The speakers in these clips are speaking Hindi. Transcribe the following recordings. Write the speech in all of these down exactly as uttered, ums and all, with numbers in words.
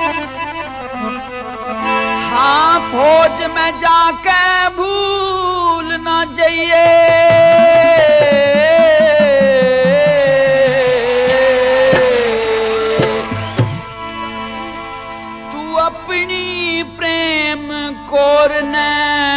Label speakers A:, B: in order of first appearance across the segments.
A: हाँ फौज में जाके भूल ना जाइए, तू अपनी प्रेम कोर ने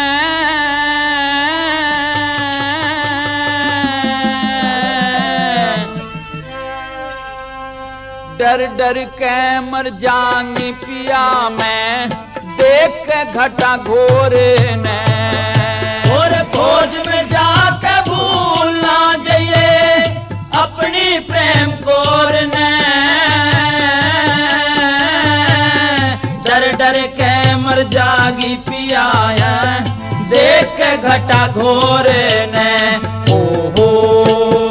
A: डर डर के मर जाऊंगी पिया मैं देख के घटा घोर ने।
B: और फौज में जाके भूल ना जाइए अपनी प्रेम कोर ने, डर डर के मर जागी पिया देख के घटा घोर ने। ओ हो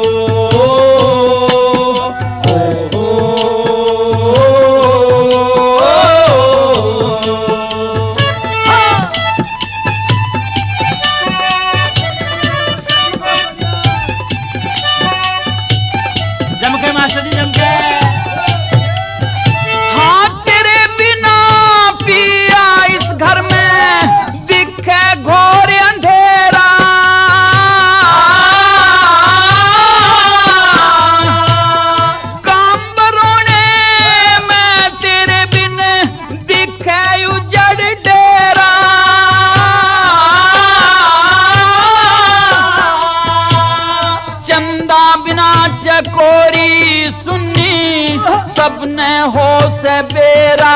B: कोरी सुन्नी सबने हो से बेरा,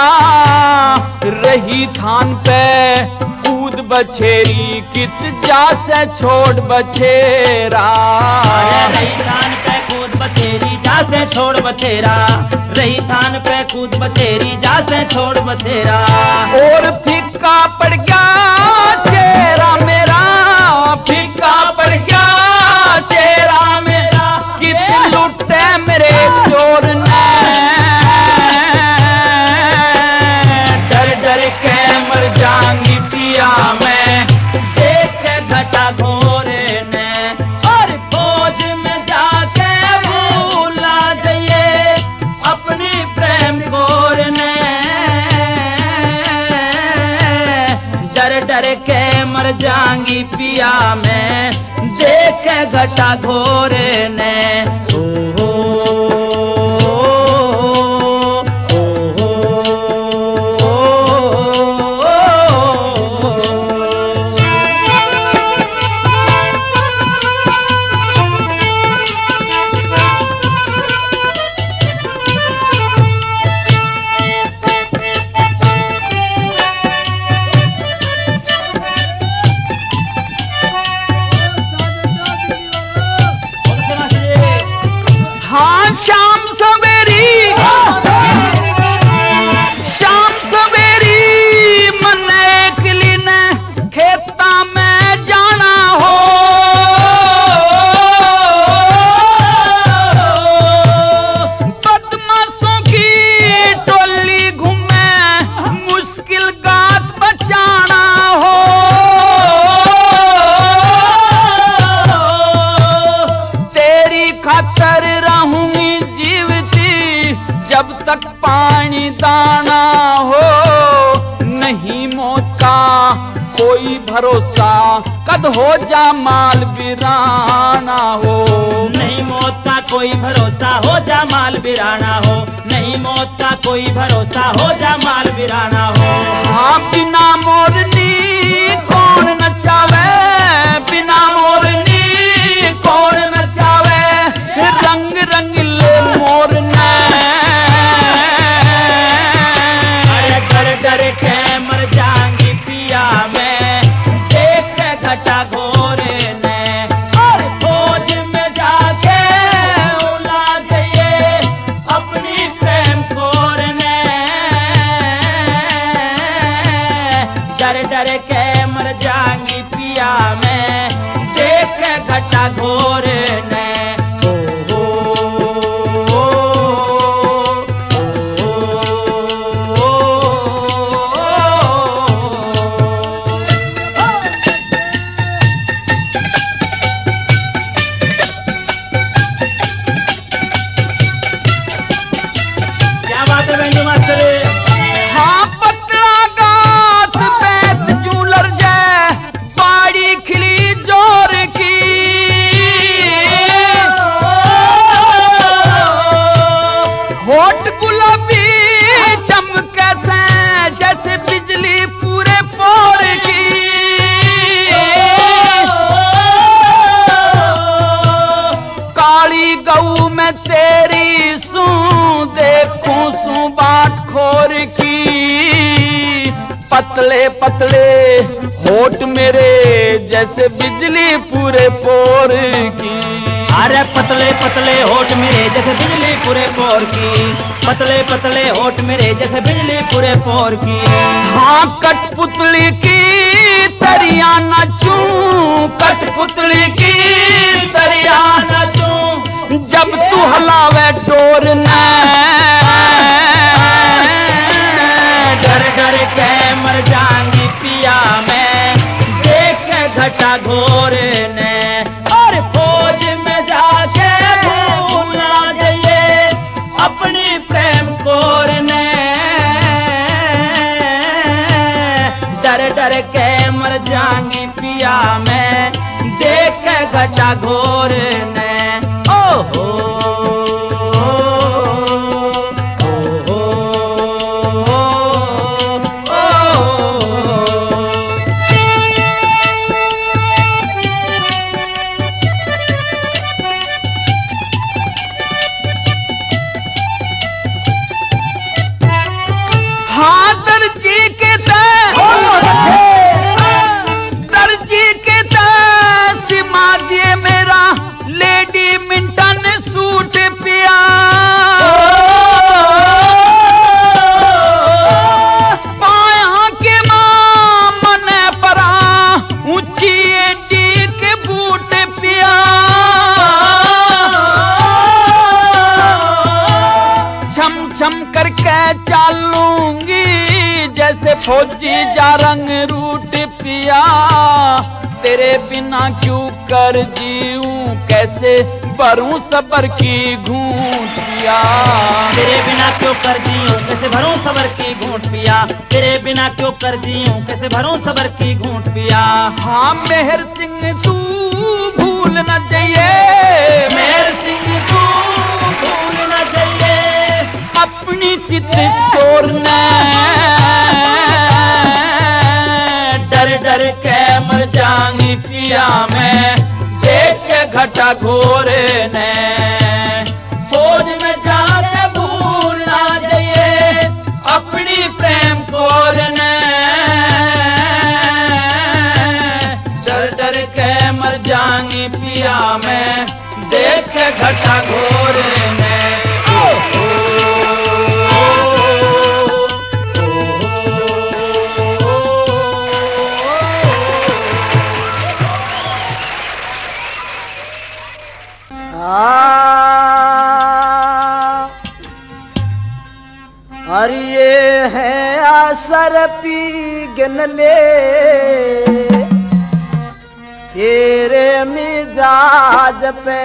B: रही थान पे कूद बछेरी कित जा से छोड़ बछेरा।
C: रही थान पे कूद बछेरी जा से छोड़ बछेरा, रही थान पे कूद बछेरी जा से छोड़ बछेरा।
A: और फीका पड़ गया चेहरा मेरा, फीका पड़ गया चेहरा मेरा, कित लुटे मेरे चोर ने डर डर के मर जाऊंगी पिया मैं देख के घटा घोर ने।
C: और फौज में जाके भूल ना जाइए अपनी प्रेम कोर ने,
B: डर डर के मर जाऊंगी पिया मैं देख के घटा घोर ने। ओ
A: शाम सवेरी शाम सवेरी मन एकली ने खेता में जाना हो, बदमाशों की टोली घूमे मुश्किल गात बचाना हो। तेरी खातर रहूंगी जीवती जब तक पानी दाना हो, नहीं मौत का कोई भरोसा कद हो जा माल बिराना हो।
C: नहीं मौत का कोई भरोसा हो जा माल बिराना हो, नहीं मौत का कोई भरोसा हो जा माल बिराना हो।
A: हाँ बिना मोरनी कौन नचावे, बिना मोरनी कौन नचावे, रंग रंगीले मोर ने
B: डर डर के मर जाऊंगी पिया मैं देख के घटा घोर ने। और फौज में जाके उला जाइए अपनी प्रेम कोर ने, डर डर के मर जाऊंगी पिया मैं देख के घटा घोर ने।
C: क्या बात है बेंजू मास्टर।
A: होठ गुलाबी चमके से जैसे बिजली पूरे पोर की, काली गऊ में तेरी सू देखूं सू बाट खोर की, पतले पतले होठ मेरे जैसे बिजली पूरे पोर की।
C: अरे पतले पतले होठ मेरे जैसे बिजली पूरे पोर की, पतले पतले होठ मेरे जैसे बिजली पूरे पोर की।
A: हाँ कठपुतली की तरिया नचूं, कठपुतली की तरिया नचूं, जब तू हलावे डोर न
C: डर डर के मर जाऊंगी पिया मैं, देख के घटा घोर ने। और फौज में जाके भूल ना जाइए अपनी प्रेम कोर ने, डर डर के मर जाऊंगी पिया मैं, देख के घटा घोर ने। ओ हो चालूंगी जैसे फौजी जा रंग रूट पिया, तेरे बिना क्यों कर जीऊं कैसे भरूं सबर की घूंट पिया, तेरे बिना क्यों कर जीऊं कैसे भरूं सबर की घूंट पिया, तेरे बिना क्यों कर जीऊं कैसे भरूं सबर की घूंट पिया।
A: हाँ मेहर सिंह तू भूल न जाइए,
C: मेहर सिंह तू भूल न जाइए
A: अपनी चित चोरना,
C: डर डर के मर जाऊंगी पिया मैं, देख के घटा घोर ने। फौज में जाके भूल ना जाइए अपनी प्रेम कोर ने, डर डर के मर जाऊंगी पिया मैं, देख के घटा घोर ने। ओ, ओ,
B: अरे ये है आसर पी गिन ले तेरे मिजाज पे,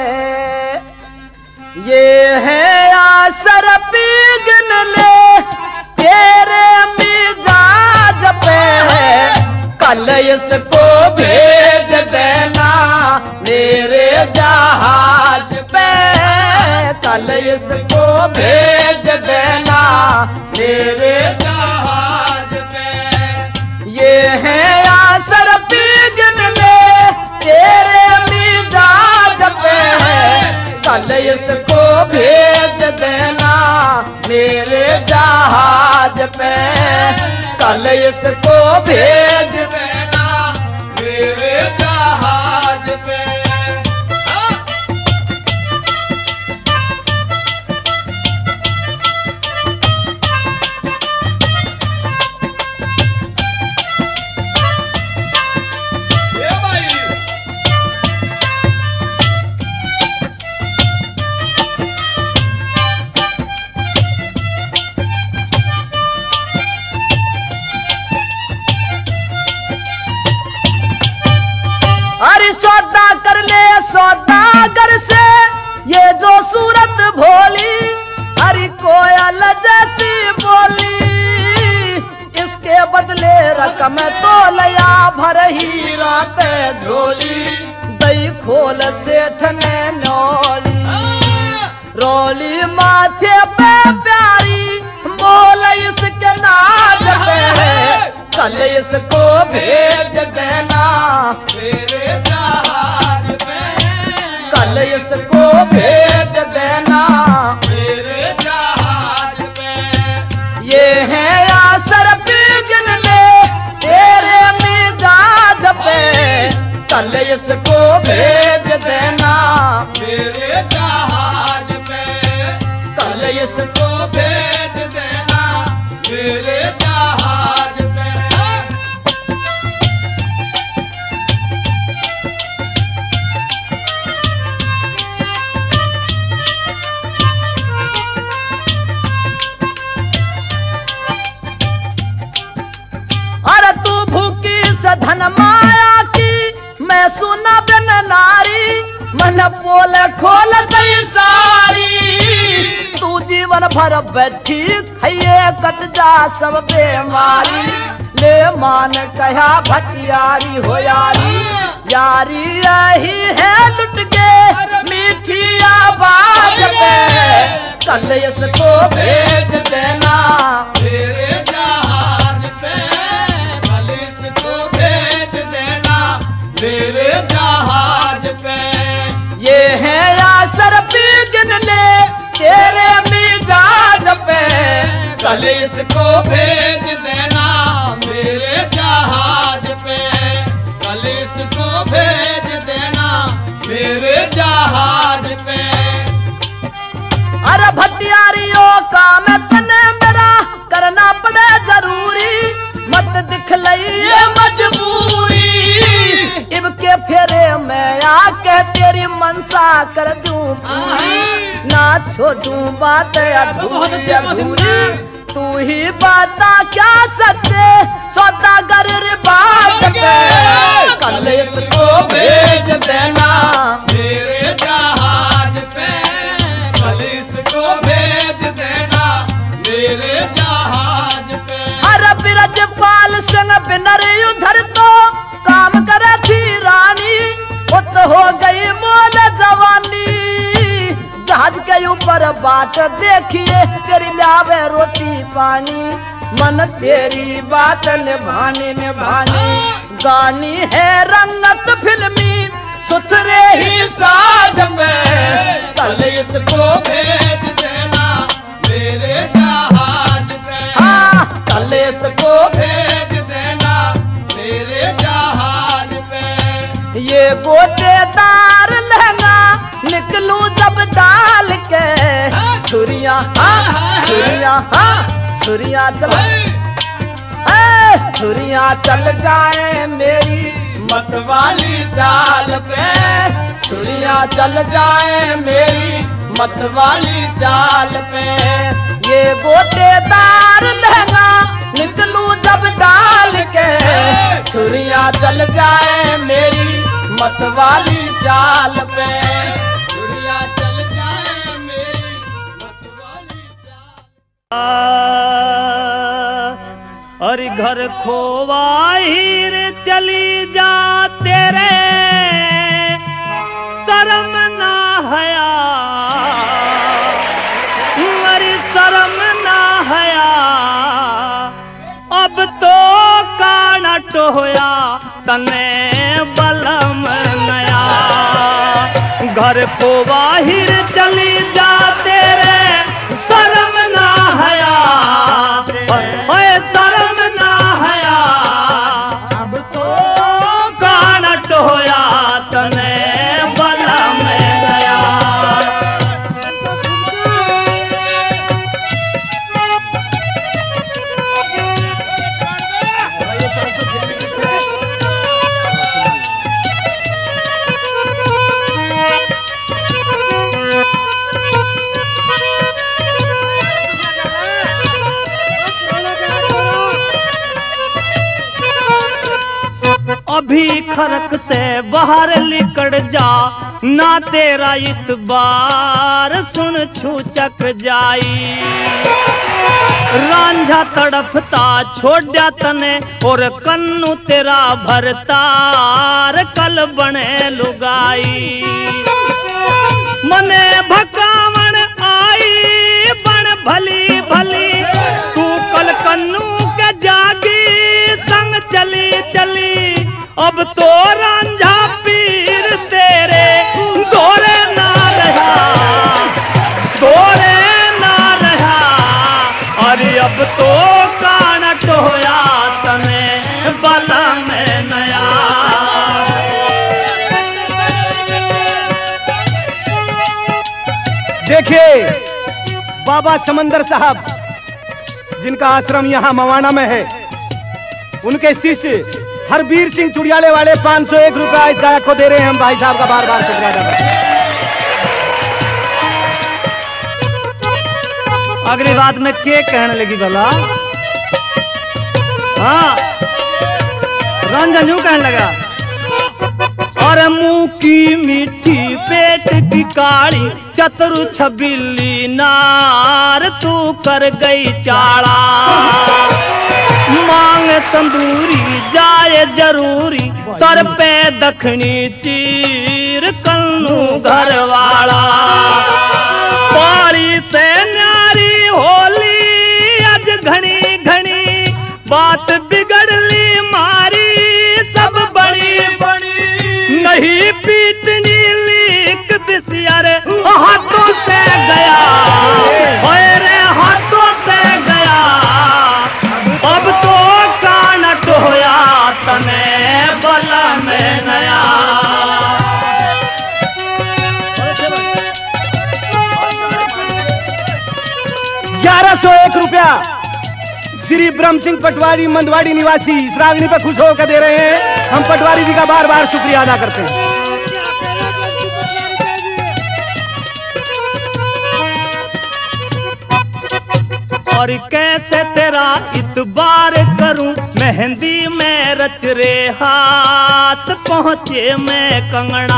B: ये है आसर पी गिन ले तेरे मिजाज पे, कल इसको भेज देना मेरे जहाज पे, कल इसको भेज देना मेरे जहाज पे। ये है आसर पी गिन ले तेरे मिजाज पे, कल इसको भेज देना मेरे जहाज पे, कल इसको भेज देना मेरे जहाज पे। सौदा कर ले सौदागर से ये जो सूरत भोली, हरी कोयल जैसी बोली, इसके बदले रकम तो लया भर हीरा पे झोली, दई खोल सेठ ने नौली, रोली माथे पे प्यारी मोल इसके नाज पे, कल इसको भेज देना
A: मेरे जहाज पे,
B: कल इसको भेज देना
A: मेरे जहाज पे।
B: ये है आसर बिगन ले तेरे मिजाज पे, कल इसको भेज देना
A: मेरे जहाज पे,
B: कल इसको
A: भेज देना मेरे जहाज पे।
B: अरे तू भूखी से धन माया की, मैं सुना बिन नारी, मन पोल खोल गई सारी। तू जीवन भर बैठी खइए कट जा सब बेमारी, ले मान कहा भटियारी हो यारी, यारी रही है लुट के मीठी आवाज पे, कल इसको भेज देना
A: मेरे जहाज पे, कल इसको भेज देना मेरे जहाज पे।
B: ये है आसर बिगन ले तेरे मिजाज पे,
A: कल इसको भेज देना मेरे जहाज पे, कल इसको भेज देना मेरे जहाज पे।
B: अरे भटियारियों काम तने मेरा करना पड़े जरूरी, मत दिखलाइए मजबूरी, इब के फेरे में आके तेरी मनसा कर दूं पूरी, ना छोड़ूं बात अधूरी अधूरी, तू ही बता क्या सच्चे सौदागर बात पे, कल इसको भेज देना
A: मेरे जहाज पे, कल इसको भेज देना मेरे जहाज पे।
B: अरे बिरजपाल सिंह बिनर उधर तो काम करे थी रानी, उत हो गई मोल जवानी, जहाज के ऊपर बात देखिए तेरी लावे रोटी पानी, मन तेरी बात निभानी निभानी, गानी है रंगत फिल्मी सुथरे ही साज में, कल इसको
A: भेज देना मेरे जहाज पे,
B: हाँ कल इसको
A: भेज देना मेरे जहाज पे।
B: ये गोटेदार लहंगा निकलूं जब डाल के, छुरियां हाँ छुरियां हाँ छुरियां चल ए, छुरियां चल जाए मेरी
A: मतवाली चाल पे,
B: छुरियां चल जाए मेरी मतवाली चाल पे, ये गोटेदार लहंगा निकलूं जब डाल के, छुरियां चल जाए मेरी मतवाली चाल पे,
A: छुरियां चल जाए मेरी मतवाली चाल।
C: और घर खोवाही रे चली जा तेरे शर्म ना हया, मरी शर्म ना हया, अब तो काना टोया तने बलम नया, घर खोवाही रे चली जा तेरे शर्म ना हया, ओए शर्म ना हया, अब तो काना टोया तने बलम नया। अभी खरक से बाहर निकल जा, ना तेरा इतबार सुन छूचक जाई, रांझा तड़पता छोड़ा तने और कन्नू तेरा भरतार कल बने लुगाई, मने भकावण
B: अब तो रांझा पीर तेरे गोरे ना रहा, गोरे ना रहा। अरे अब तो कानट होया तने बला में नया।
D: देखिए बाबा समंदर साहब जिनका आश्रम यहाँ मवाना में है, उनके शिष्य हरबीर सिंह चुड़ियाले वाले पाँच सौ एक रुपया इस गायक को दे रहे हैं। हम भाई साहब का बार बार शुक्रिया अदा करते हैं।
B: अगली बात में के कहने लगी भला? हाँ रंजन यूं कहने लगा, और मुंह की मीठी पेट की काली चतुर छबिली नार तू कर गई चाड़ा। मांग संदूरी जाए जरूरी सर पे दखनी चीर कन्नू घर वाला। पारी से न्यारी होली अज घनी घनी बात बिगड़ली मारी सब बड़ी बड़ी। नहीं पीटनी लीक दिसियारे हाथों से गया, होए रे हाथों से गया। अब तो कानट होया तने बला में नया।
D: ग्यारह सौ एक रुपया श्री ब्रह्म सिंह पटवारी मंदवाड़ी निवासी इस रागनी पर खुश होकर दे रहे हैं। हम पटवारी जी का बार बार शुक्रिया अदा करते हैं।
B: और कैसे तेरा इतबार करूं मेहंदी में रच रे हाथ पहुंचे मैं कंगना।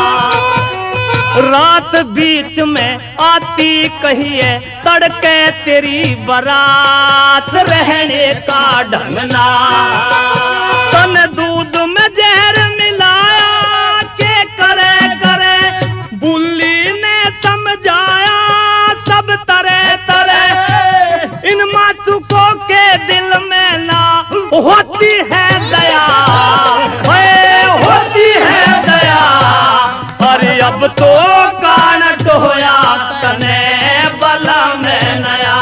B: रात बीच में आती कहिए तड़के तेरी बारात रहने का ढंगना। तन दूध में जहर मिलाया के करे करे बुल्ली ने समझाया सब तरह तरह। इन मासूकों के दिल में ना होती है दया, होती है दया। अरे अब तो कानट होया तने बला में नया।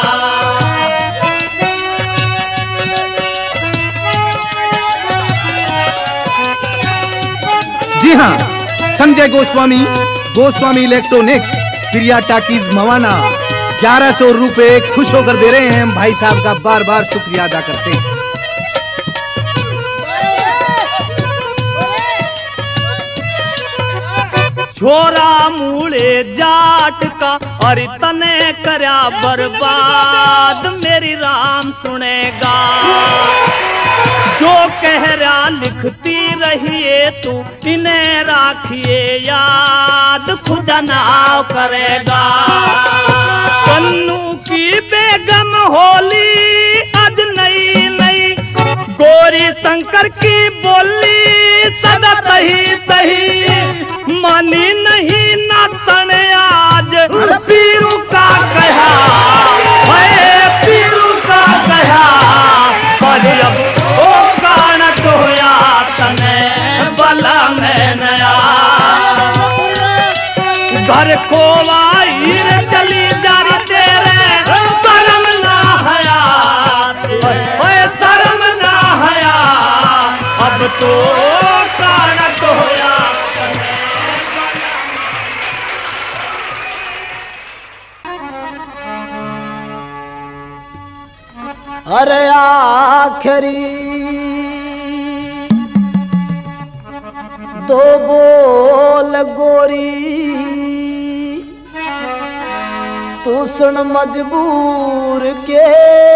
D: जी हाँ, संजय गोस्वामी, गोस्वामी इलेक्ट्रॉनिक्स, प्रिया टाकीज मवाना ग्यारह सौ रुपए खुश होकर दे रहे हैं। हम भाई साहब का बार बार शुक्रिया अदा करते हैं।
B: छोरा मूले जाट का और तने करया बर्बाद मेरी राम सुनेगा। जो कह रहा लिखती रहिए तू इन्हें राखिए याद खुदा नाव करेगा। कन्नू की बेगम होली आज नई नई गोरी शंकर की बोली सदा सही सही। मानी नहीं ना तने आज पीरू का कहा, पीरू का कहा। पर अब ओ कानट होया तने बला में नया। घर को वाइर चली जा रही तेरे शर्म ना हया, ओए शर्म ना हया। अब तो कानट होया। अरे आखिरी दो बोल गोरी तू सुन मजबूर के।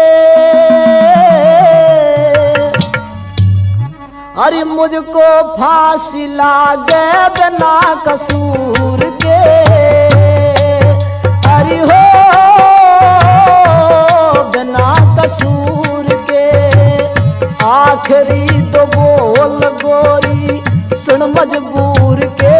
B: अरे मुझको फांसी लागे बिना कसूर के। अरे हो बिना कसूर के आखिरी तो बोल गोरी सुन मजबूर के।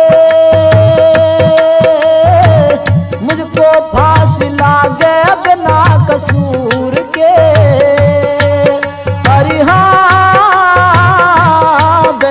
B: मुझको फांसी लागे बिना कसूर के। अरे हाँ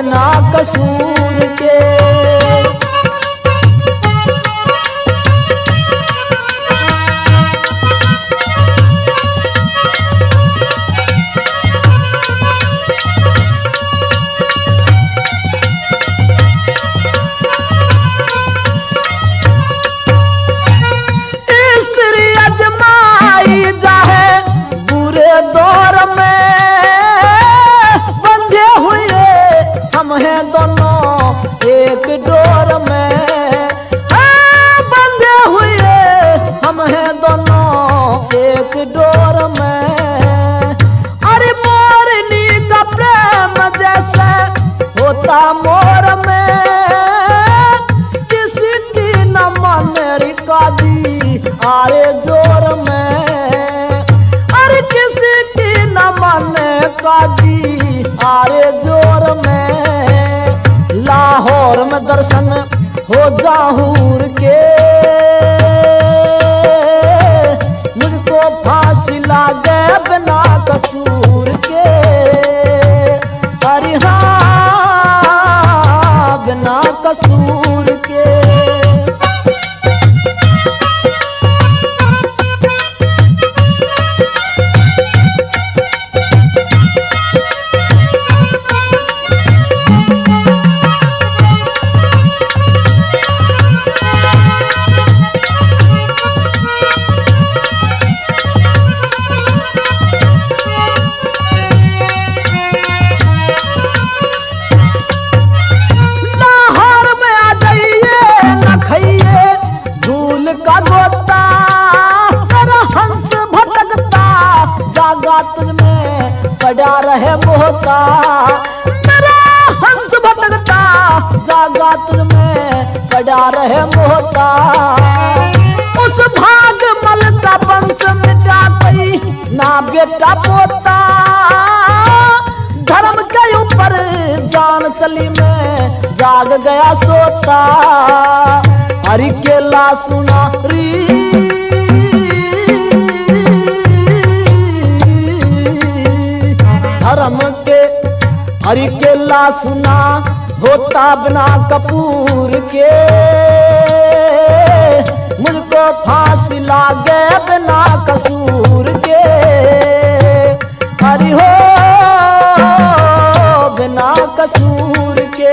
B: काजी आरे जोर में, लाहौर में दर्शन हो जाहूर के, मुझको फांसी लागे बिना कसूर के, अरे हाँ बिना कसूर के। पड़ा रहे मोहता मेरा हंस भटकता, जागा तुझ में पड़ा रहे मोहता, उस भाग मल का वंश मिटा गई ना बेटा पोता, धर्म के ऊपर जान चली में जाग गया सोता, हरि केला सुना री धर्म के, हरि केला सुना होता बिना कपूर के, मुझको फांसी लागे बिना कसूर के, हरि हो बिना कसूर के।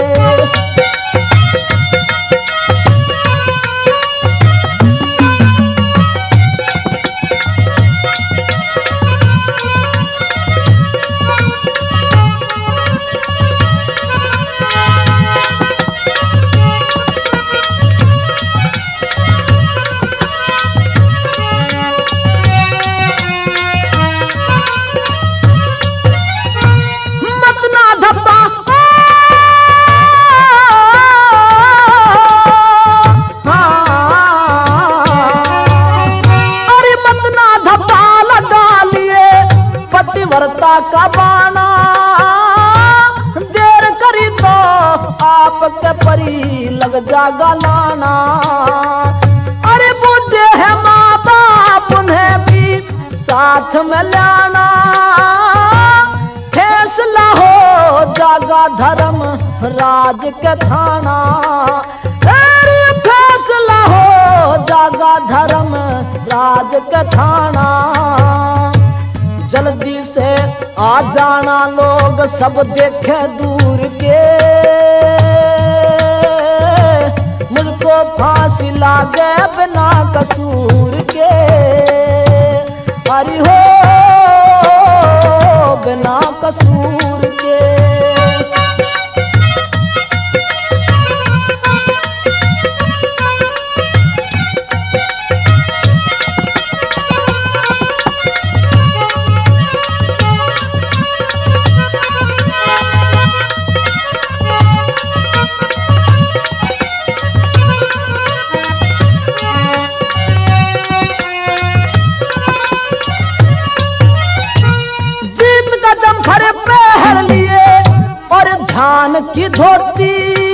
B: का बाना देर करी तो आपके परी लग जागा लाना, अरे बूढ़े है माँ बाप उन्हें भी साथ में लाना, फैसला हो जागा धर्म राज के थाना, अरे फैसला हो जागा धर्म राज के थाना, जल्दी से आ जाना लोग सब देखे दूर के, मुझको फांसी लागे बिना कसूर के, हरि हो बिना कसूर के। धान की धोती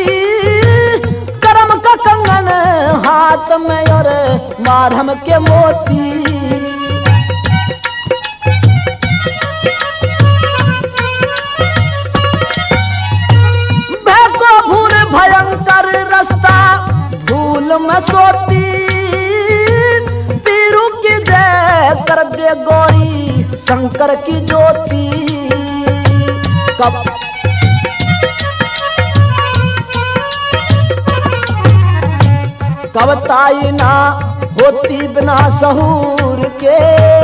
B: करम का कंगन हाथ में और मारहम के मोती, बहको भूर भयंकर रास्ता धूल में सोती, तीरू की जय कर दे गौरी शंकर की ज्योति, कब कवताई ना होती बिना सहूर के,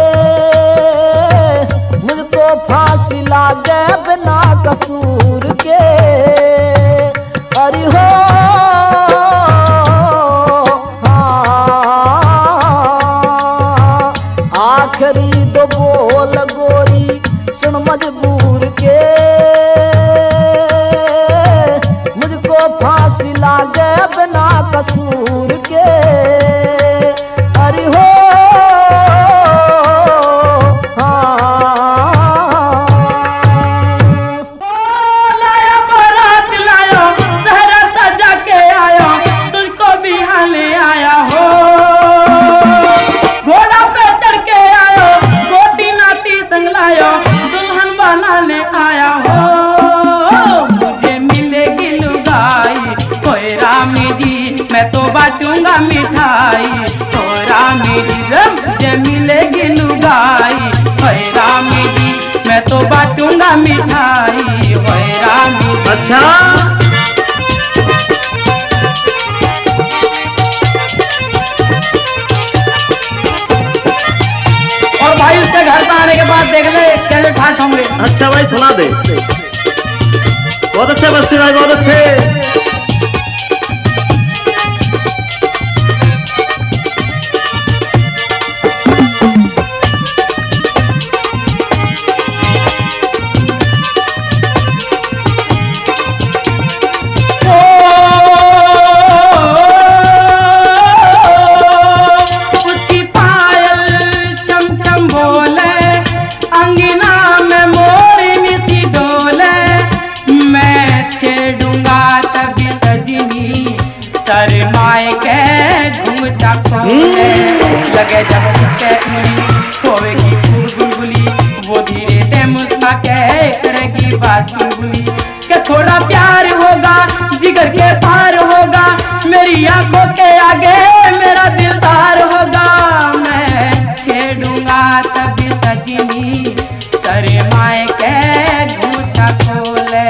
B: मुझको फांसी लागे बिना कसूर के, अरे हो आखिरी दो बोल गोरी सुन मजबूर के, मुझको फांसी लागे बिना कसूर के, अरे हो हाँ
A: तो बांटूंगा मिठाई होए रामी।
D: अच्छा
A: और भाई उसके घर पे आने के बाद देख ले कैसे ठाठ होंगे।
D: अच्छा भाई सुना दे। बहुत अच्छे बस्ती भाई, बहुत अच्छे।
A: शर्माए के घूमता लगे जब उसके उंगली होवेगी फूल गुलगुली, वो धीरे से मुस्का के करेगी बात चुलबुली के थोड़ा प्यार होगा जिगर के पार होगा, मेरी आंखों के आगे मेरा दिलदार होगा। मैं खेलूंगा तभी सजनी शर्माए के घूमता खोले।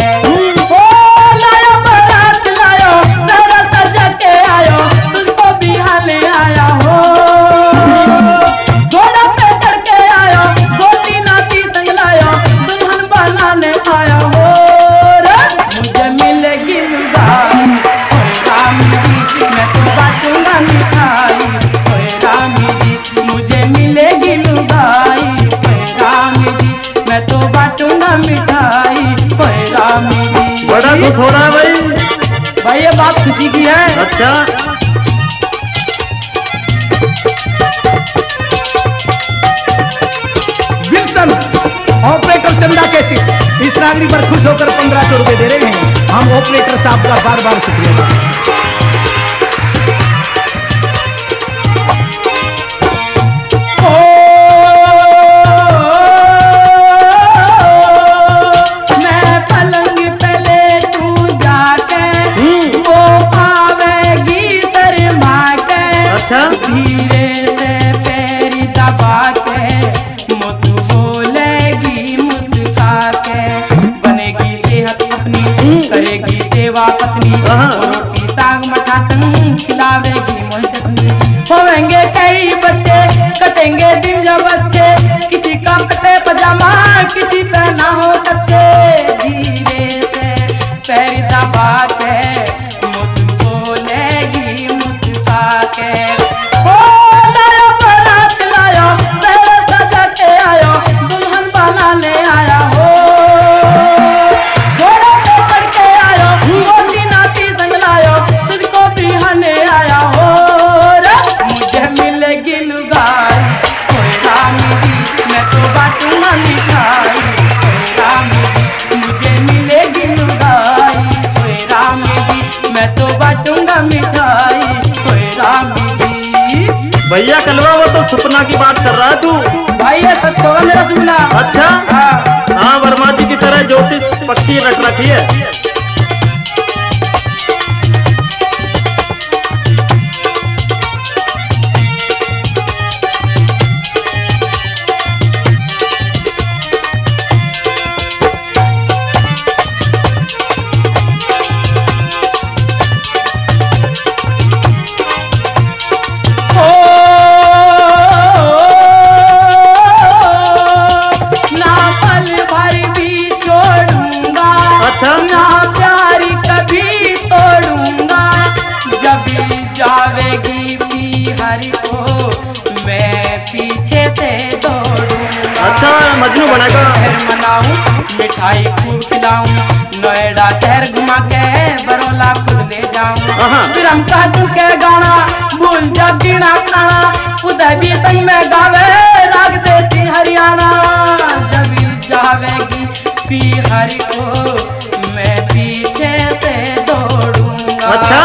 D: बड़ा दुख हो रहा है भाई।
A: भाई ये बात खुशी की है।
D: अच्छा
B: विल्सन ऑपरेटर चंदा कैसी इस नागरी पर खुश होकर पंद्रह सौ रुपए दे रहे हैं। हम ऑपरेटर साहब का बार बार शुक्रिया करते हैं।
A: धीरे से पैरी दबा के मुझ बोलेगी मुस्का के, बनेगी सेहत अपनी करेगी सेवा पत्नी, रोटी साग मठा संग खिलावेगी मोह चटनी। होंगे कई बच्चे कटेंगे दिन जब अच्छे, किसी का कटे पजामा किसी पे ना हो कच्चे। धीरे से पैरी दबा के मुझ बोलेगी मुस्का के,
D: भैया कलवा वो तो सपना की बात कर रहा है तू।
A: भाई ये सच होगा मेरा सपना।
D: अच्छा
A: हाँ
D: हाँ वर्मा जी की तरह ज्योतिष पक्की रट रखी है।
A: जावेगी बिहारी को मैं पीछे से दौड़ूंगा।
D: अच्छा मजनू बनेगा।
A: शहर मनाऊं मिठाई खूब खिलाऊं, नोएडा शहर घुमा के बरोला खुद ले जाऊं। फिर हम काजू के गाना भूल जा जीना खाना, उधर भी संग में गावे राग देसी हरियाणा। जब जावेगी बिहारी को मैं पीछे से दौड़ूंगा।
D: अच्छा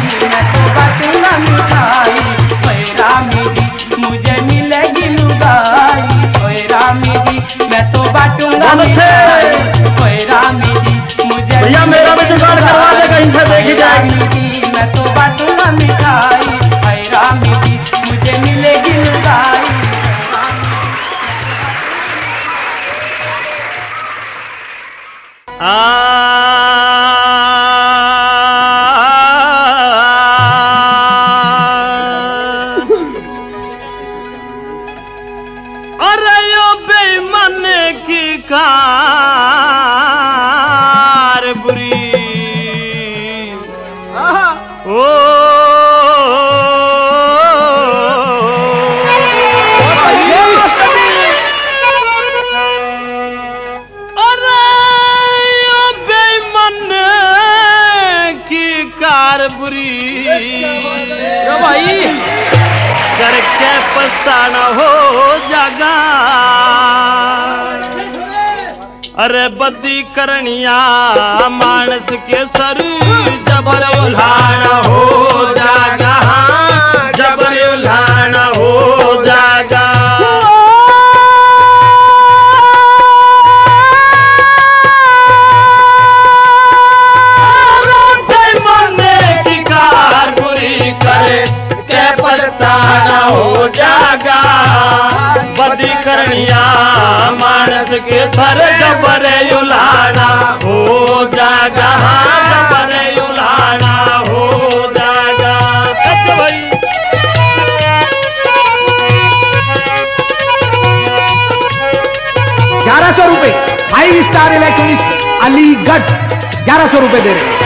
A: मुझे मिलेगी लुगाई बांटूंगा मिठाई। ओए रामी जी मुझे
D: भैया मेरा भी जुगाड़ करवा दे, कहीं से देखी जाएगी।
A: मैं तो बांटूंगा मिठाई। ओए रामी जी मुझे मिलेगी लुगाई।
D: अरे यो बेईमान की कार बुरी ओ बुरी भाई करके पछताना हो जागा। अरे बदी करनिया मानस के सर जबर उल्हाना हो जागा। जबर उल्हाना हो जागा। हो जागा बदी करनिया मानस के सर जबर उलाना हो जागा। जबर उलाना हो जागा।
E: ग्यारह सौ रुपए फाइव स्टार इलेक्ट्रॉनिक्स अलीगढ़ ग्यारह सौ रुपए दे रहे हैं।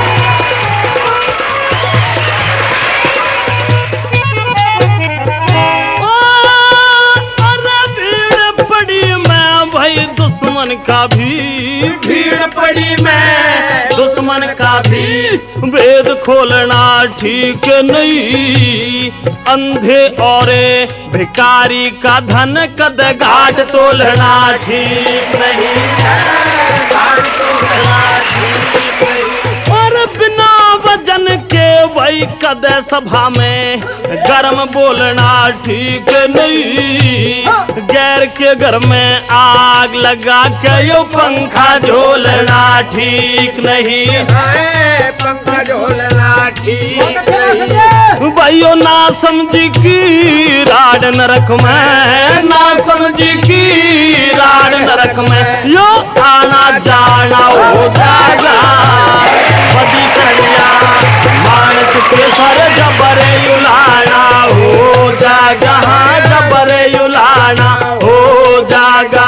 D: दुश्मन का भी भीड़ पड़ी मैं दुश्मन का भी वेद खोलना ठीक नहीं। अंधे और भिकारी का धन कद घाट तोलना ठीक नहीं। घाट तोलना ठीक नहीं। और बिना वजन के वही कद सभा में गरम बोलना ठीक नहीं। गैर के घर में आग लगा के यो पंखा झोलना ठीक नहीं। पंखा झोलना ठीक नहीं। भाइयों ना समझी की राड नरक में ना समझी की राड नरक में यो आना जाना हो जागा। बदी करनिया मानस के सर जबर उलाना हो जागा। जबर उलाना हो जागा।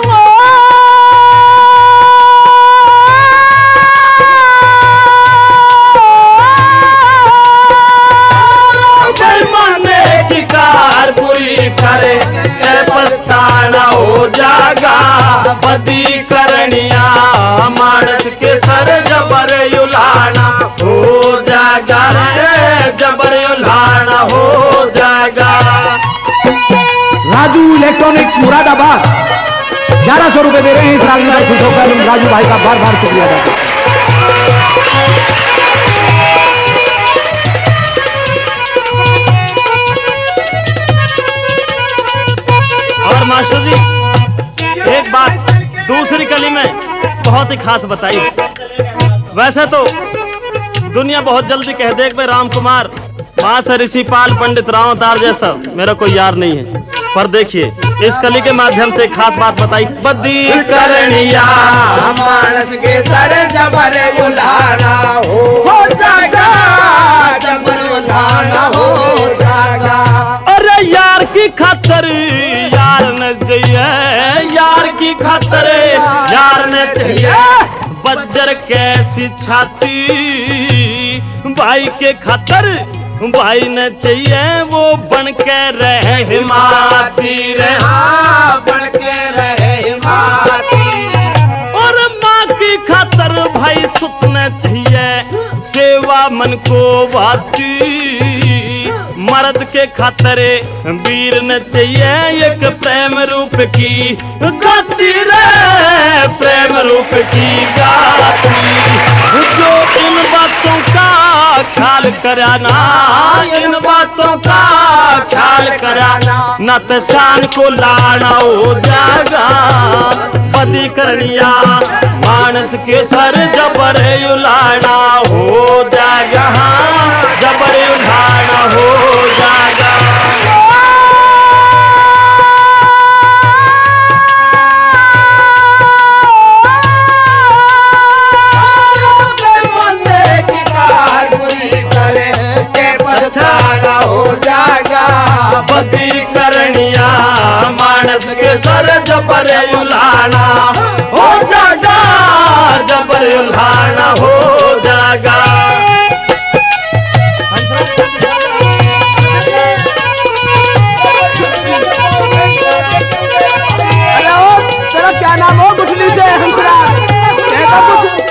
D: माने की कार बुरी करे पछताना हो जागा। बदी करनिया मानस के सर जबर उलाना हो जागा। जबर उलाना हो जागा।
E: राजू इलेक्ट्रॉनिक्स मुरादाबाद ग्यारह सौ रुपए दे रहे हैं। इस राजू भाई खुश होकर राजू भाई का बार बार शुक्रिया अदा।
D: और मास्टर जी एक बात दूसरी कली में बहुत ही खास बताई। वैसे तो दुनिया बहुत जल्दी कह दे भाई राम कुमार मां से ऋषिपाल पंडित राव तार जैसा मेरा कोई यार नहीं है। पर देखिए इस कली के माध्यम से खास बात बताई। बदी करनिया मानस के सर जबर उलाना हो जागा। जबर उलाना हो जागा। अरे यार की खातर यार न चाहिए। यार की खातर यार न चाहिए। बज्जर कैसी छाती भाई के खातर भाई न चाहिए। वो बन के रहे हिमाती रहा बन के रहे हिमाती। और माँ की खातर भाई सुतना चाहिए। सेवा मन को भाती मर्द के खातरे वीर न चाहिए। एक प्रेम रूप की गाती रे प्रेम रूप की गाती। जो इन बातों का ख्याल कराना इन बातों का ख्याल कराना न तो शान को लाना हो जाएगा।
F: बदी करनिया मानस के सर जबर उलाना हो जागा, जबर उलाना हो जागा।
E: पछताना हो जागा,
F: बदी करनिया मानस के सर जबर उलाना हो जागा, जबर उलाना हो जागा।
D: हेलो, तेरा क्या नाम हो गुठली से हंसराज? कुछ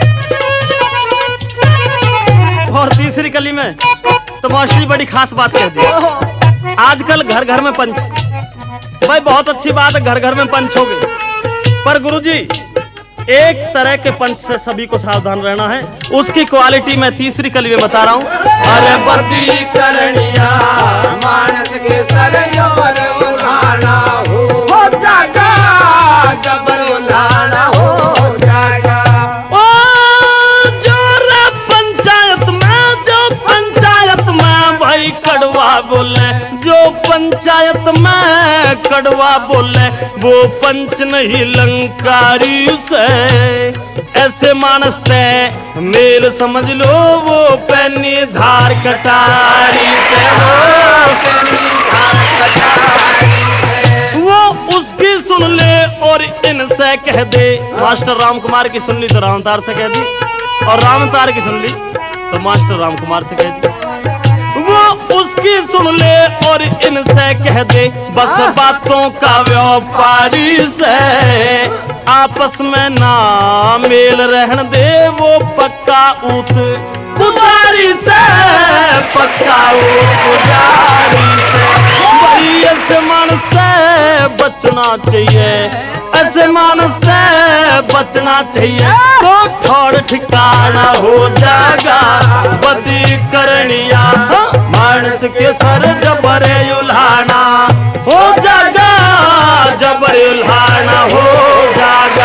F: और तीसरी कली में तो मास्टरी बड़ी खास बात कह दी। आजकल घर घर में पंच, भाई बहुत अच्छी बात है, घर घर में पंच हो गए, पर गुरुजी एक तरह के पंच से सभी को सावधान रहना है। उसकी क्वालिटी मैं तीसरी कली में बता रहा हूँ।
E: अरे बदी करनिया मानस के सर जबर उलाना हो जागा, जबर उलाना हो जागा।
F: ओ जो रे पंचायत में, जो पंचायत में भाई कड़वा बोले, जो पंचायत में कड़वा बोले वो पंच नहीं लंकारी से। ऐसे मानस से मेल समझ लो वो पैनी धार कटारी से हो,
E: धार कटारी से।
F: वो उसकी सुन ले और इनसे कह दे। मास्टर राम कुमार की सुन ली तो रामतार से कह दी, और रामतार की सुन ली तो मास्टर राम कुमार से कह दी। वो उसकी सुन ले और इनसे कह दे, बस बातों का व्यापारी से आपस में ना मेल रहन दे। वो पक्का उस पुजारी से, पक्का वो पुजारी से। भाई ऐसे मानस से बचना चाहिए, ऐसे मानस से बचना चाहिए, तो छोड़ ठिकाना हो जागा। बदी करनिया मानस के सर जबर उल्हाना हो जागा, जबर उल्हाना हो जागा।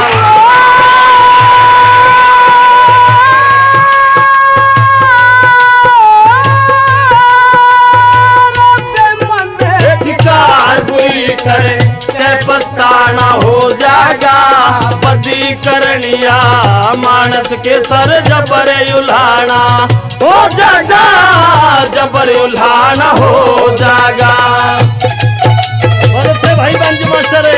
F: बुरी करे ते पछताना हो जागा। बदी करनिया मानस के सर जबर उल्हाना हो जागा, जबर उल्हाना हो जागा। और से भाई बंज मास्टर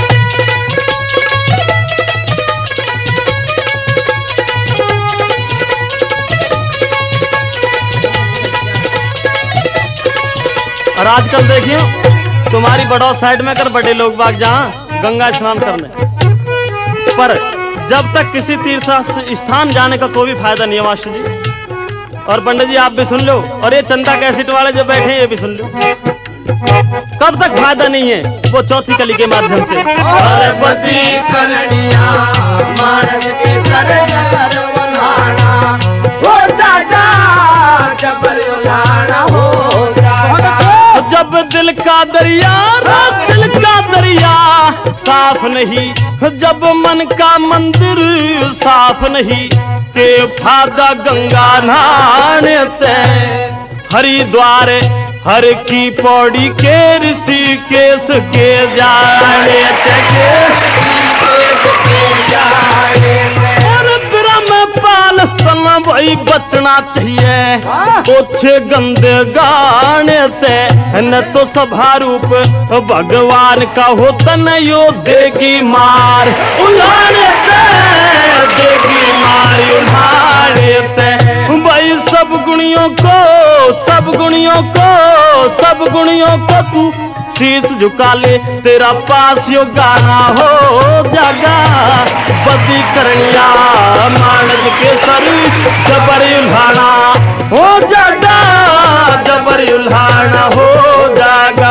F: और आजकल देखिए तुम्हारी बड़ो साइड में कर बड़े लोग बाग जहाँ गंगा स्नान करने, पर जब तक किसी तीर्थ स्थान जाने का कोई भी फायदा नहीं है मास्टर जी। और पंडित जी आप भी सुन लो, और ये चंदा कैसेट वाले जो बैठे हैं ये भी सुन लो। कब तक फायदा नहीं है, वो चौथी कली के माध्यम से।
E: अरे बदी करनिया मानस के सर जबर उल्हाना हो जागा, जबर उल्हाना हो जागा।
F: जब दिल का दरिया, दिल का दरिया साफ नहीं, जब मन का मंदिर साफ नहीं, के फायदा गंगा नहाने ते। हरिद्वार हर की पौड़ी के ऋषिकेश के जाने ते, ऋषिकेश के जाने ते। और ब्रह्म पाल समा भाई बचना चाहिए ओछे गंदे गाने ते। न तो सभा रूप भगवान का हो तन यो देगी मार उलाने ते, देगी मार उलाने ते। भाई सब गुणियों को, सब गुणियों को, सब गुणियों को तू शीश झुका ले, तेरा पास यो गाना हो जागा। बदी करनिया मानस के सर जबर उल्हाना हो जागा, जबर उल्हाना हो जागा।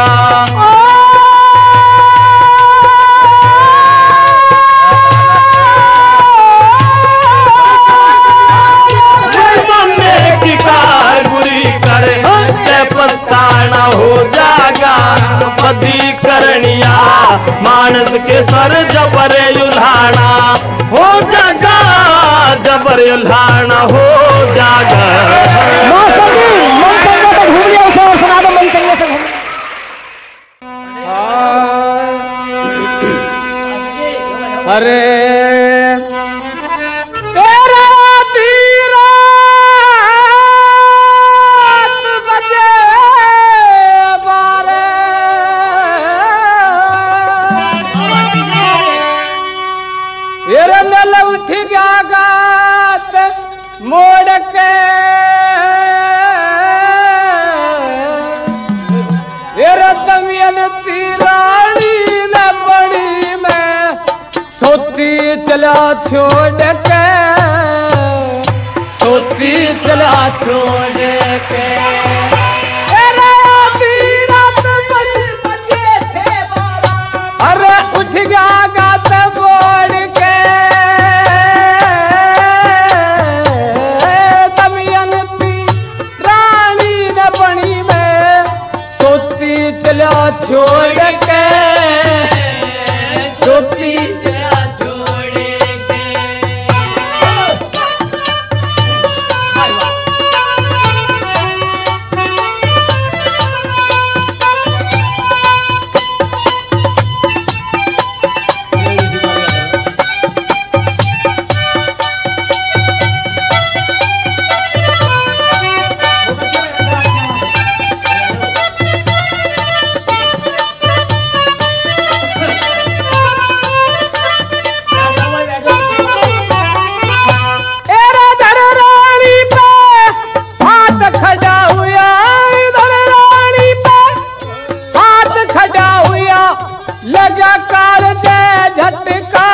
F: की कार बुरी करे ते पछताना हो जागा। बदी करनिया मान गणेश के सर जबर उल्हाना हो जागा, जबर उल्हाना हो जागा।
B: घूम लिया उसे और सुना दो मन चंगे से घूम।
G: अरे तेरा तीरा बजे बारे ये मेल उठ गया गात मोड़ के दमियन तीरानी न बड़ी में सोती चला छोड़ के, सोती चला छोड़ के। अरे उठ गया गात बोड़ के दमियन तीरानी न बड़ी में सोती चला छोड़ के, सोती चला छोड़ के। लगा काल से झटका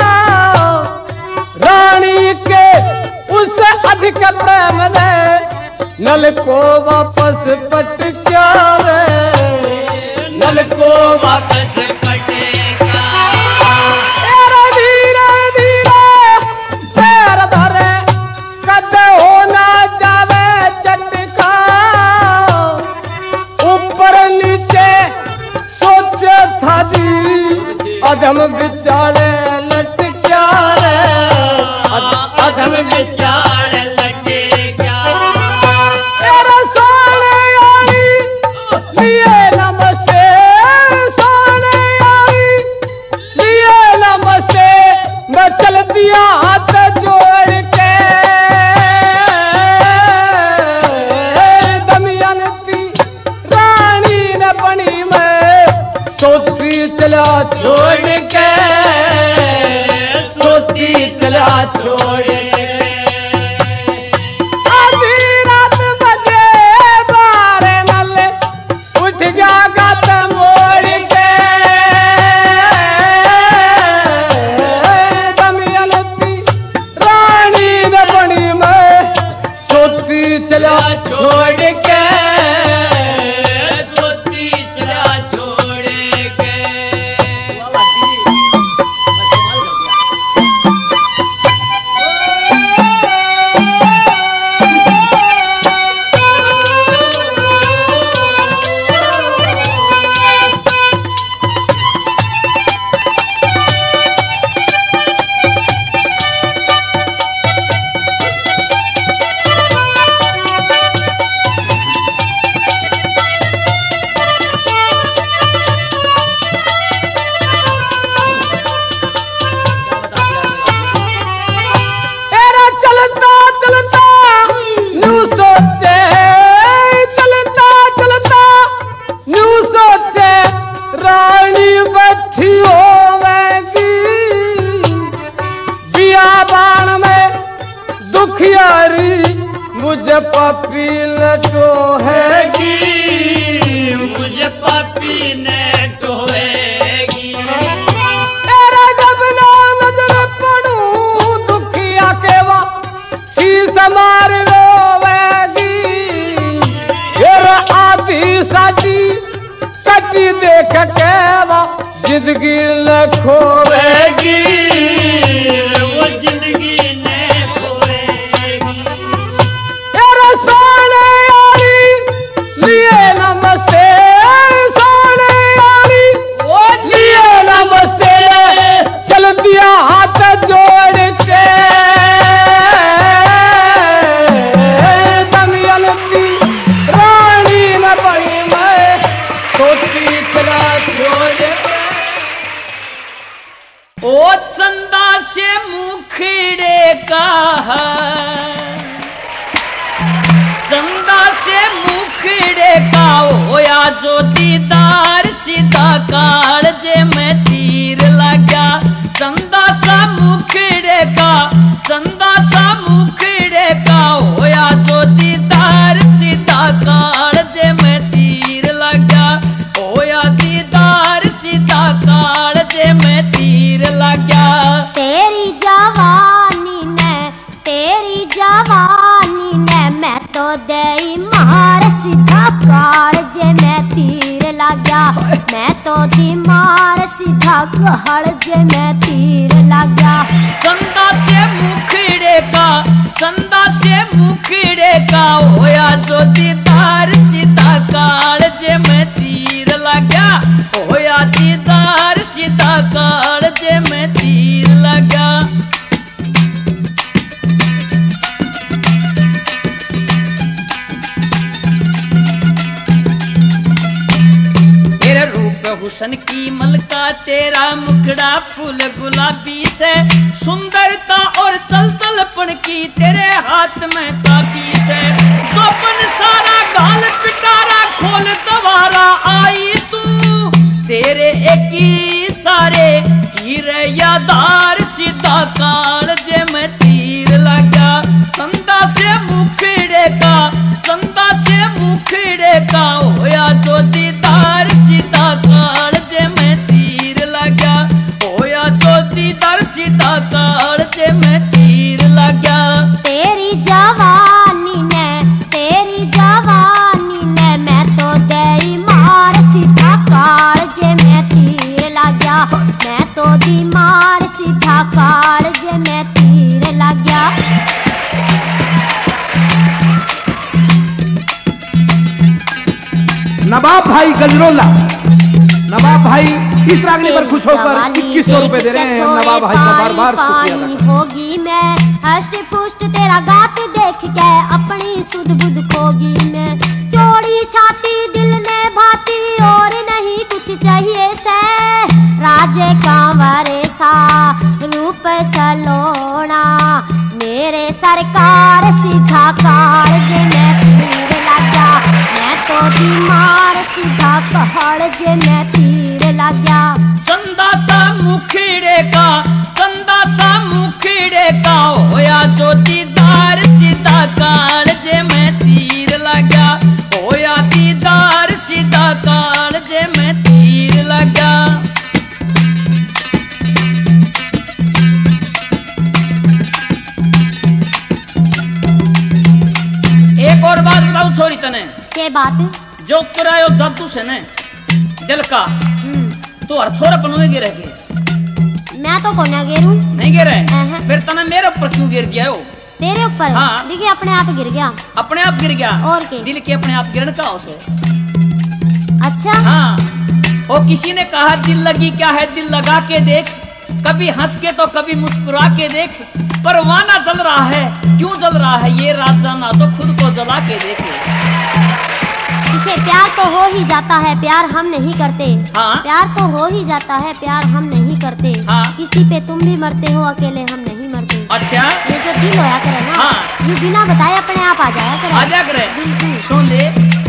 G: रानी के उस अधिक प्रेम ने नल को वापस पटका रे, नल को वापस पटका। धीरे धीरे पैर धरे कद होना जावे चटका, ऊपर नीचे सोचे था जी अधम बिचारे लटका रे, अधम बिचारे लटका। तेरा सोने आई लिए नमस्ते, सोने आई लिए नमस्ते। मैं चल दिया हाथ जोड़ के दमयंती रानी न बनी में सोती चला छोड़ के, सोती चला छोड़ के। आधी रात बजे बारे नल उठ जागा त मोड़ के दमयंती रानी न बनी में सोती चला छोड़ के, सोती चला छोड़ के। मुझे पापी लटोहेगी, मुझे पापी ने टोहेगी। तेरा जब ना नजर पड़ूं दुखिया केवा शीश मार रोवेगी। तेरा आधी साची सटी देख केवा जिंदगी न खोवेगी, वो जिंदगी ने खोवेगी। सोने यारी लिए नमस्ते, सोने यारी लिए नमस्ते।
C: पिछला छोड़।
B: ओ चंदा से मुखड़े का चंदा से मुखड़े का होया जो दीदार सीधा काल जे में तीर लगा। चंदा सा मुखड़े का चंदा सा मुखड़े का होया जो दीदार सीधा काल जे में तीर लगा। होया दीदार सीधा काल जे में तीर लगा।
H: तेरी जवानी ने तेरी जवानी ने मैं तो दे मार सीधा काल जे मैं तीर लगा। मैं तो दी मार सीधा काल जे मैं तीर लगा।
B: चंदा से मुखड़े का चंदा से मुखड़े का होया जो दीदार सीधा काल जे मैं तीर लगा। होया दीदार सीधा काल जे मैं तीर लगा। तेरे रूप हुसन की मलका तेरा मुखड़ा फूल गुलाबी से सुंदरता और चल चलपन की तेरे हाथ में चाबी से। चौपन सारा गाल पिटारा खोल दवारा आई तू तेरे एक ही सारे हीरे यादार सीधा काल जे में तीर लगा। चंदा से मुखड़े का चंदा से मुखड़े का होया जो दीदार सीधा काल जे में तीर लगा। होया जो दीदार सीधा काल जे में तीर लगा।
H: तेरी जवानी ने तेरी जवानी ने मैं तो दे मार सीधा काल जे मैं तीर लगा। मैं तो दी मार सीधा काल जे मैं तीर लगा।
E: नवाब भाई गजरोला नवाब भाई इस रागनी पर खुश होकर इक्कीस सौ रुपए दे रहे हैं। हम नवाब भाई का बार बार शुक्रिया अदा करते हैं।
H: होगी मैं हष्ट पुष्ट तेरा गात देख के अपनी सुध बुध खोगी मैं। चौड़ी छाती दिल में भाती और नहीं कुछ चाहिए से। राजे कांवरे सा रूप सलोना मेरे सरकार सीधा काल जे मैं तीर लगा। मैं तो दी मार सीधा काल जे मैं तीर लगा।
B: चंदा सा मुखड़े का चंदा सा मुखड़े का होया जो दीदार सीधा काल जे में तीर लगा। होया दीदार सीधा काल जे में तीर लगा। एक और बात बताऊं छोरी तने
H: के बात
B: जो करायो जादू से ने दिल का तो हर छोरा पनोए गिर गए।
H: मैं तो कोना गिरू
B: नहीं गिरे
H: अहं।
B: फिर तने मेरे ऊपर क्यों गिर गया हो?
H: तेरे ऊपर
B: हाँ।
H: देखिए अपने आप गिर गया।
B: अपने आप गिर गया
H: और के?
B: दिल के अपने आप गिरने का उसे।
H: अच्छा
B: हाँ वो किसी ने कहा दिल लगी क्या है दिल लगा के देख। कभी हंस के तो कभी मुस्कुरा के देख। परवाना जल रहा है क्यों जल रहा है ये रात जाना तो खुद को जला के देखे।
H: देखिए प्यार तो हो ही जाता है प्यार हम नहीं करते।
B: हाँ।
H: प्यार तो हो ही जाता है प्यार हम नहीं करते।
B: हाँ।
H: किसी पे तुम भी मरते हो अकेले हम नहीं मरते।
B: अच्छा
H: ये जो दिल होया करे ना
B: हाँ।
H: ये बिना बताए अपने आप आ जाया करे।
B: आ जा करे
H: बिल्कुल।
B: सुन ले।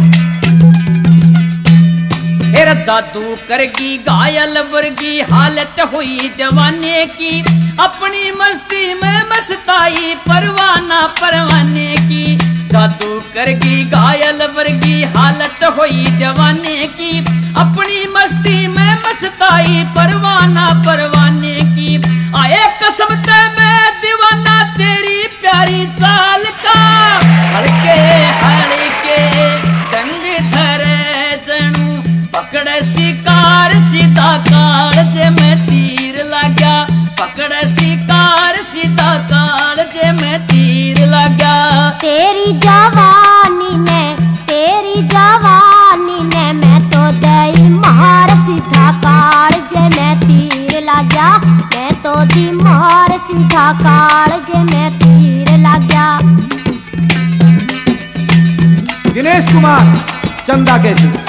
B: फिर जादू करगी घायल वर्गी हालत हुई दीवाने की। अपनी मस्ती में मस्ताई परवाना परवाने की। जादू करगी घायल वर्गी हालत हुई दीवाने की। अपनी मस्ती में मस्ताई परवाना परवाने की। आए कसम ते मैं दीवाना तेरी प्यारी चाल का। हल्के हल्के डंग धरे जनू पकड़ शिकार सीधा काल जे में तीर लगा। पकड़ शिकार सीधा काल जे में तीर लगा।
H: तेरी जवानी में तेरी जवानी ने मैं तो दई मार सीधा काल जे में तीर लगा। मैं तो दी मार सीधा काल जे में तीर लगा।
E: दिनेश कुमार चंदा कैसी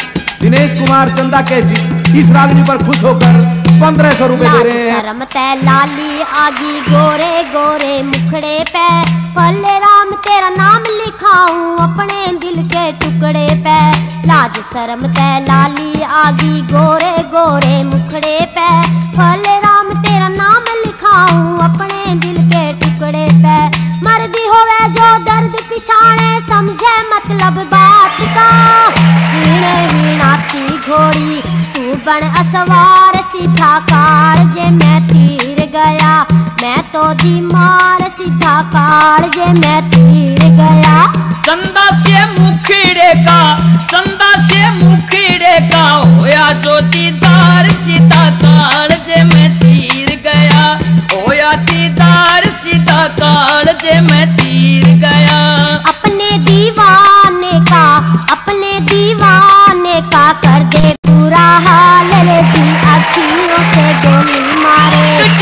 E: दिनेश कुमार चंदा कैसी इस रागनी पर खुश होकर पंद्रह सौ रुपए दे रहे हैं।
H: शर्म तै लाली आगी गोरे गोरे मुखड़े पे, फले राम तेरा नाम लिखाऊं अपने दिल के टुकड़े पे। लाज शर्म तै लाली आगी गोरे गोरे मुखड़े पे, फले राम तेरा नाम लिखाऊं अपने दिल के टुकड़े पे। मर्दी होवे जो दर्द पिछाड़े समझे मतलब बात का, हीणे हीणाती घोड़ी तू बन असवार सीधा कार जे मैं तीर गया, मैं तो दी मार सीधा कार जे मैं तीर गया।
B: चंदा से मुखड़े का चंदा से मुखड़े का होया जो दीदार सीधा कार जे मैं तीर गया, होया दीदार सीधा कार जे मैं तीर गया।
H: अपने दीवाने का अपने दीवाने का कर दे पूरा हाल रे जी, अखियों से गोली मारे।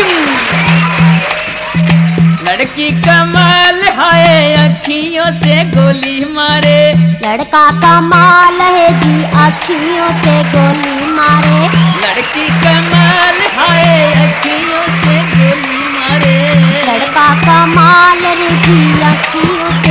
B: लड़की कमाल है अखियों से गोली मारे,
H: लड़का कमाल है जी अखियों से गोली मारे।
B: लड़की कमाल है अखियों से गोली मारे,
H: लड़का कमाल रे जी अखियों से